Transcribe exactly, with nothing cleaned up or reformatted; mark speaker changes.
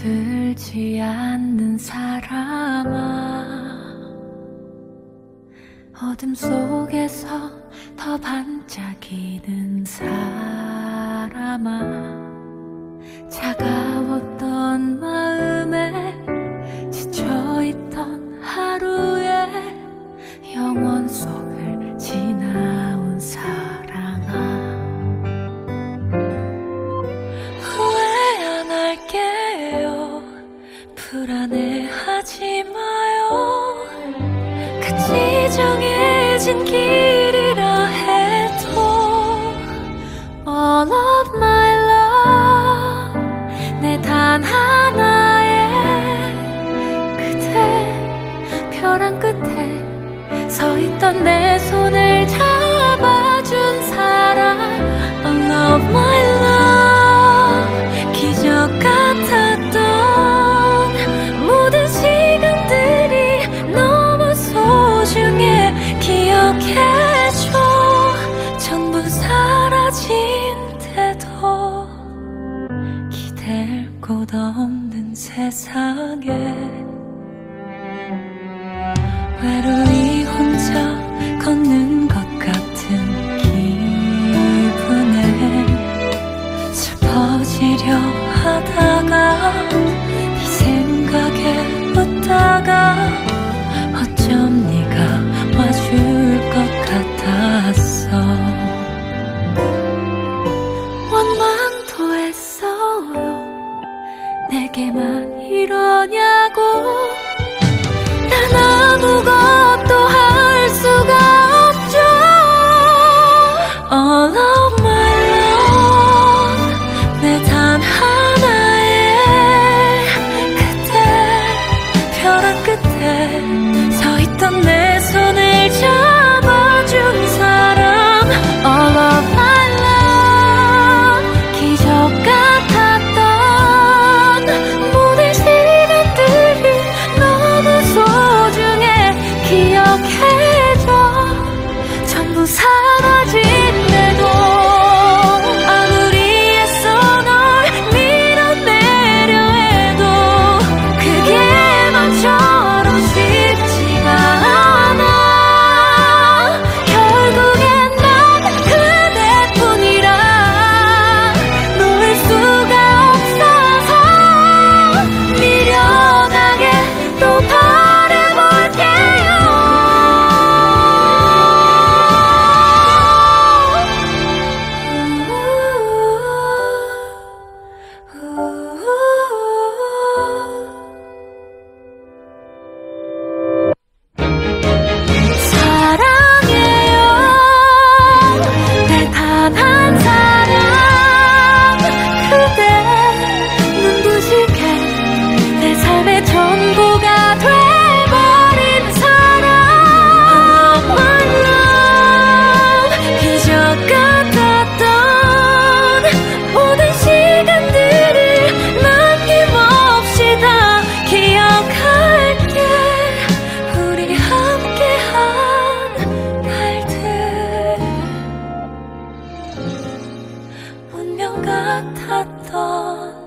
Speaker 1: 들지 않는 사람아, 어둠 속에서 더 반짝이는 사람아, 차가웠던 마음에 지쳐있던 하루에 영원 속을 지나온 사랑아, 후회 안 할게요. 불안해하지 마요. 같이 정해진 길이라 해도 All of my love, 내 단 하나의 그대, 벼랑 끝에 서있던 내 손을 잡아준 사람 All of my love, 기적 같았던 모든 시간들이 너무 소중해. 기억해줘. 전부 사라진데도 기댈 곳 없는 세상에 외로이 혼자 걷는 것 같은 기분에 슬퍼지려 하다가 네 생각에 웃다가 어쩜 네가 와줄 것 같았어. 원망도 했어요. 내게만 이러냐고. 난 아무것도 할 수가 없죠. All of my love, 내 단 하나의 그대, 벼랑 끝에 서있던 내 손을 잡아준 사람 All of my love, 기적 같았던 모든 시간들이 너무 소중해. 기억해줘. 전부 사라진데도 아무리 애써 널 밀어내려 해도 그게 맘처럼 쉽지가 않아. 결국엔 난 그대뿐이라 놓을 수가 없어서 미련하게 또 바라볼게요. 사랑해요. 내 단 한 사람 그대, 눈부시게 내 삶의 전부가 돼버린 사람 All of my love, 기적 같았던 모든 시간들을 남김없이 다 기억할게. 우리 함께한 날들 운명 같았던